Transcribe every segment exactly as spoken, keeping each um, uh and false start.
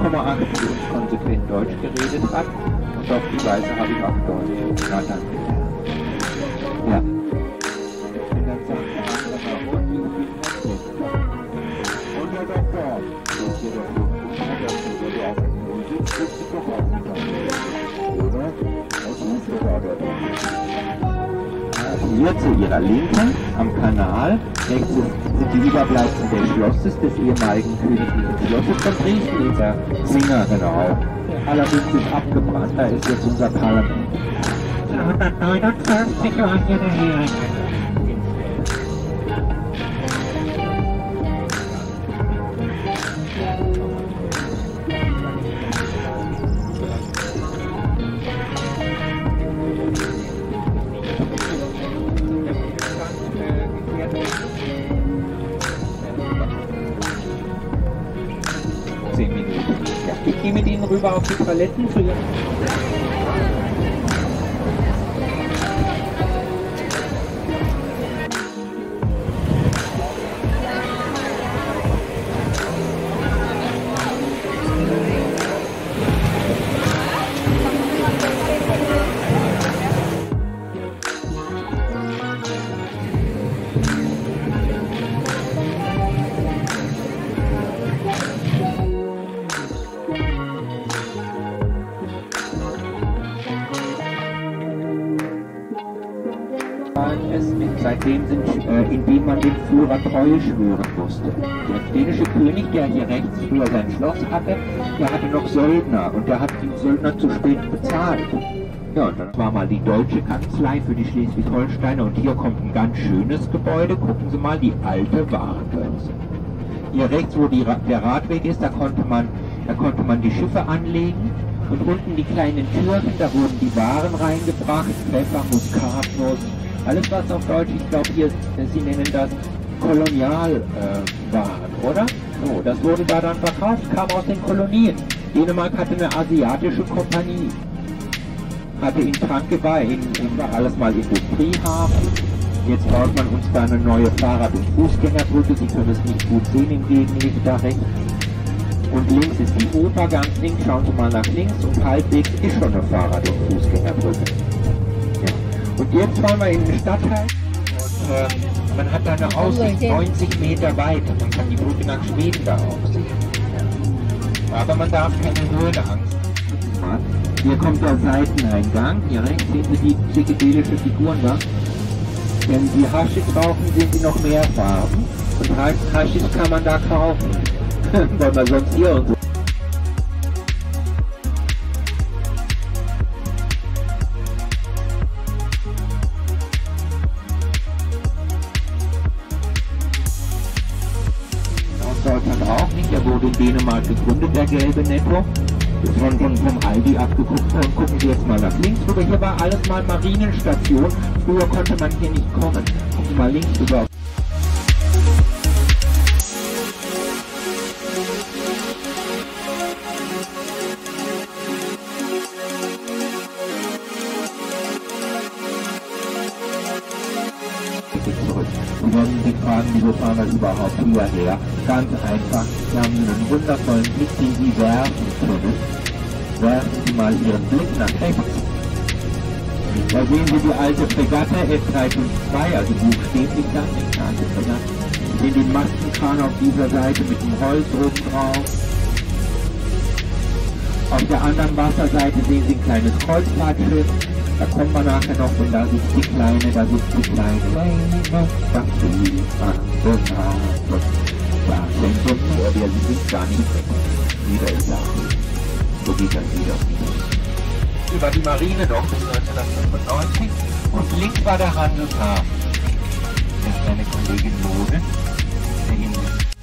Komma acht für uns konsequent Deutsch geredet hat. Und auf die Weise habe ich auch Deutsch. Na, danke. Ja. Und dann sagt der andere, und wie viel Netto? Und der Doktor. Das hier doch so. Das würde auch in Musik, das ist doch auch nicht. Oder? Was ist denn da der Doktor? Hier zu ihrer Linken am Kanal, rechts sind die Überbleibsel des Schlosses, des ehemaligen königlichen Schlosses von Dresden, dieser Singer, genau. Allerdings ist abgebrannt, da ist jetzt unser Parlament. hundertneunundfünfzig war hier der Hering. Ich gehe mit Ihnen rüber auf die Toiletten für Ihren... Seitdem sind, äh, indem man dem Führer Treue schwören musste. Der dänische König, der hier rechts früher sein Schloss hatte, der hatte noch Söldner und der hat die Söldner zu spät bezahlt. Ja, und dann war mal die deutsche Kanzlei für die Schleswig-Holsteiner und hier kommt ein ganz schönes Gebäude. Gucken Sie mal, die alte Warenbörse. Hier rechts, wo die, der Radweg ist, da konnte man, da konnte man die Schiffe anlegen. Und unten die kleinen Türen, da wurden die Waren reingebracht, Pfeffer, Muskatnuss, alles was auf Deutsch, ich glaube hier, Sie nennen das Kolonialwaren, äh, oder? So, das wurde da dann verkauft, kam aus den Kolonien. Dänemark hatte eine asiatische Kompanie, hatte in Trankebar, in, in alles mal Industriehafen. Jetzt baut man uns da eine neue Fahrrad- und Fußgängerbrücke, Sie können es nicht gut sehen im Gegenlicht da rechts. Und links ist die Oper, ganz links, schauen Sie mal nach links und halbwegs ist schon eine Fahrrad- und Fußgängerbrücke. Ja. Und jetzt fahren wir in den Stadtteil und äh, man hat da eine Aussicht neunzig Meter weit und man kann die Brücke nach Schweden da auch sehen. Ja. Aber man darf keine Höhenangst haben. Hier kommt der Seiteneingang, hier rechts sehen Sie die psychedelische Figuren da. Wenn Sie Haschisch rauchen, sehen Sie noch mehr Farben und Haschisch kann man da kaufen. Weil man sonst hier und so. Aus Deutschland auch nicht, der wurde in Dänemark gegründet, der gelbe Netto. Ist von, von, vom Aldi abgeguckt worden. Gucken Sie jetzt mal nach links rüber, hier war alles mal Marinenstation. Früher konnte man hier nicht kommen. Gucken Sie mal links rüber. Zurück. Sie werden sich fragen, wieso fahren wir überhaupt hierher? Ganz einfach, wir haben einen wundervollen Blick, den Sie werfen können. Werfen Sie mal Ihren Blick nach rechts. Da sehen Sie die alte Fregatte F drei fünf zwei, also buchstäblich dann, nicht alte Fregatte. Sie sehen den Mastenkran auf dieser Seite mit dem Holz oben drauf. Auf der anderen Wasserseite sehen Sie ein kleines Kreuzfahrtschiff. Da kommen wir nachher noch, und da sitzt die Kleine, da sitzt die Kleine. Da denkt uns nur, wir sind gar nicht weg. Jeder ist da. So geht das wieder. Über die Marine noch bis neunzehnhundertfünfundneunzig und links war der Handelshafen. Das ist meine Kollegin Lone, der Ihnen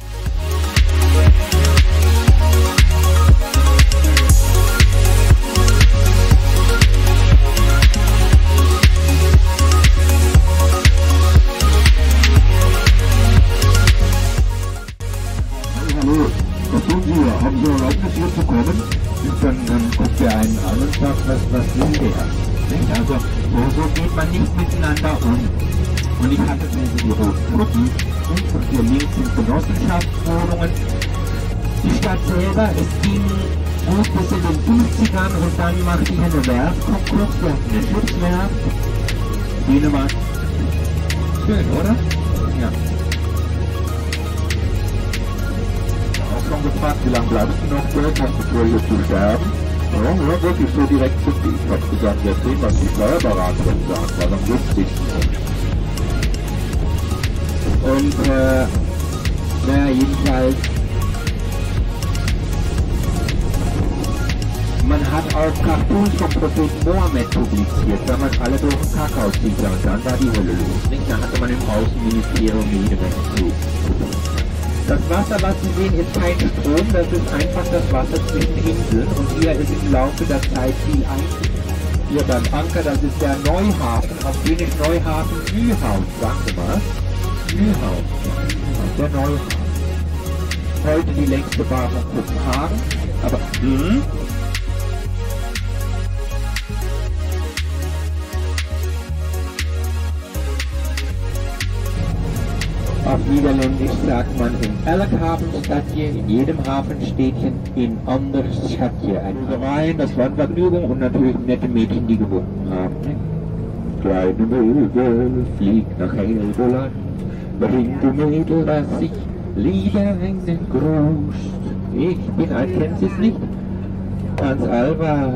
haben Sie Erlaubnis hier zu kommen? Dann, dann guckt der einen an und sagt, was, was will der? Nicht? Also so, so geht man nicht miteinander um. Und ich hatte diese die roten Putten und hier links sind Genossenschaftswohnungen. Die Stadt selber, es ging gut bis in den fünfzigern und dann machte ich eine Werftkonkurs, wir hatten eine Schiffswerft. Dänemark. Schön, oder? Ja. Auch schon gefragt, wie lange bleibst du noch dort, hast du vor, hier zu sterben? Ja, ja, wirklich so direkt zu viel. Ich hab gesagt, wir sehen, was die Steuerberaterin sagt, weil am lustigsten. Und, äh, naja, jedenfalls, man hat auch Cartoons vom Propheten Mohammed publiziert, wenn man alle durch den Kakao zieht, und dann war die Hölle los, nicht? Dann hatte man im Außenministerium jede Menge zu. Das Wasser, was Sie sehen, ist kein Strom, das ist einfach das Wasser zwischen Inseln, und hier ist im Laufe der Zeit viel ein. Hier beim Anker, das ist der Neuhafen, auf Dänisch Neuhafen, Nyhavn, sagen Sie mal. Nyhavn, der Neuhafen. Heute die längste Bar von Kopenhagen, aber, hm? Auf Niederländisch sagt man in elk Hafenstadje, in jedem Hafenstädtchen, in anders Stadje. Ein Verein, das war eine Vergnügung und natürlich nette Mädchen, die gewunken haben. Kleine Möwe fliegt nach Helgoland, bring du Mädel, dass ich liebe einen Gruß. Ich bin alt, kennt Sie es nicht? Ganz Alba.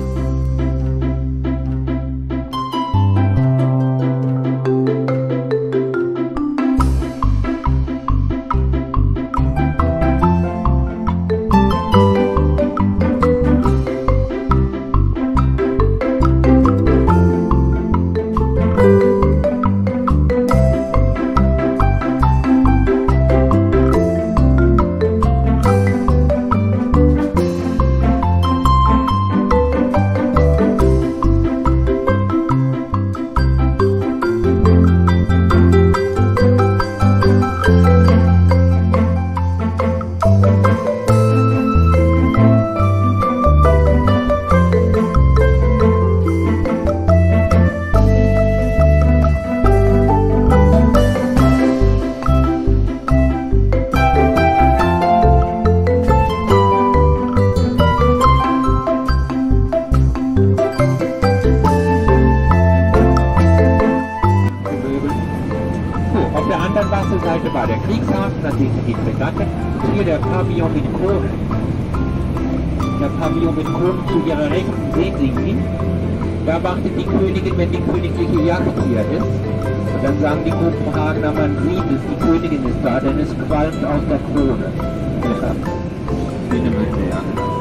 Wasserseite war der Kriegshafen, da sehen Sie die Fregatte, und hier der Pavillon mit Kronen. Der Pavillon mit Kronen zu Ihrer Rechten, sehen Sie ihn? Da wartet die Königin, wenn die königliche Yacht hier ist. Und dann sagen die Kopenhagener, man sieht es, die Königin ist da, denn es qualmt aus der Krone. Ja, ja.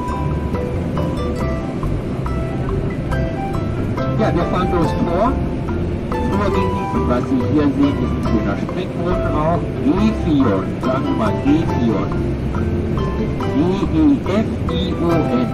Ja, wir fahren durchs Tor. Vorgenießen, was Sie hier sehen, ist ein schöner Springbrunnen auch. Gefion, sagen wir mal Gefion. G E F I O N.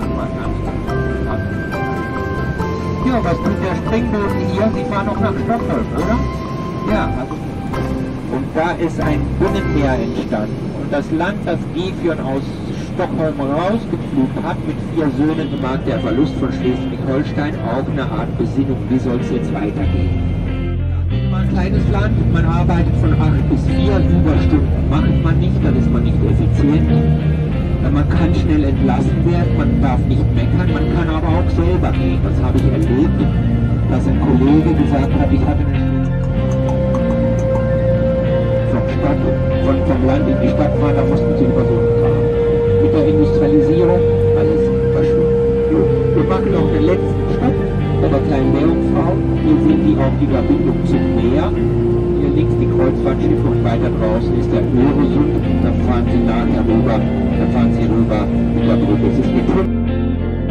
Ja, was tut der Springbrunnen hier? Sie fahren noch nach Stockholm, oder? Ja, also. Und da ist ein Binnenmeer entstanden. Und das Land, das Gefion aus Stockholm rausgepflügt hat, mit vier Söhnen, mag der Verlust von Schleswig-Holstein auch eine Art Besinnung, wie soll es jetzt weitergehen. Ein kleines Land, man arbeitet von acht bis vier, Überstunden macht man nicht, dann ist man nicht effizient. Man kann schnell entlassen werden, man darf nicht meckern, man kann aber auch selber gehen. Das habe ich erlebt, dass ein Kollege gesagt hat, ich hatte eine vom, Stadt, von, vom Land in die Stadt fahren, da mussten sie über so einen Kram. Mit der Industrialisierung, alles verschwunden. Wir machen noch den letzten Stopp bei der kleinen Meerjungfrau. Hier sehen Sie auch die Verbindung zum Meer. Hier links die Kreuzfahrtschiffe und weiter draußen ist der Öresund. Da fahren Sie nachher rüber, da fahren Sie rüber mit der Brücke. Es ist mit